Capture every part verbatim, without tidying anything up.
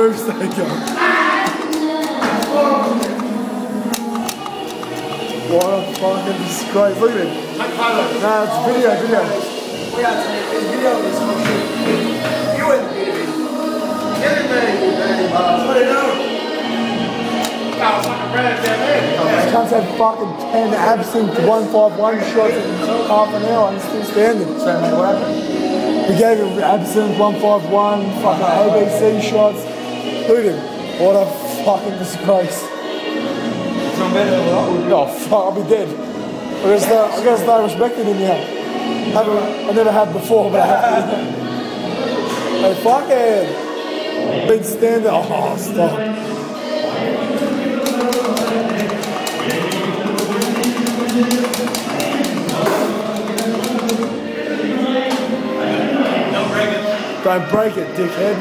moves they go. What a fucking disgrace. Look at it. Nah, it's video, video. We are taking this video of this whole shit. You wouldn't be it. Everybody, man. What do you know? I can't say fucking ten absinthe one five one shots in half an hour and still standing. So, mate, what happened? We gave him absinthe one five one, fucking O B C shots. Look at him. What a fucking disgrace. Oh, fuck, I'll be dead. I gotta start, I gotta start respecting him now. I never had before, but I have to. Hey, fucking. Been standing. Oh, stop. Don't break it, dickhead.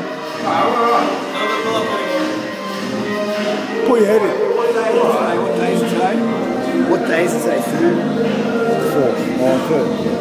Put your head in. What day is it today? What day is it today? Third? Fourth. Oh, third.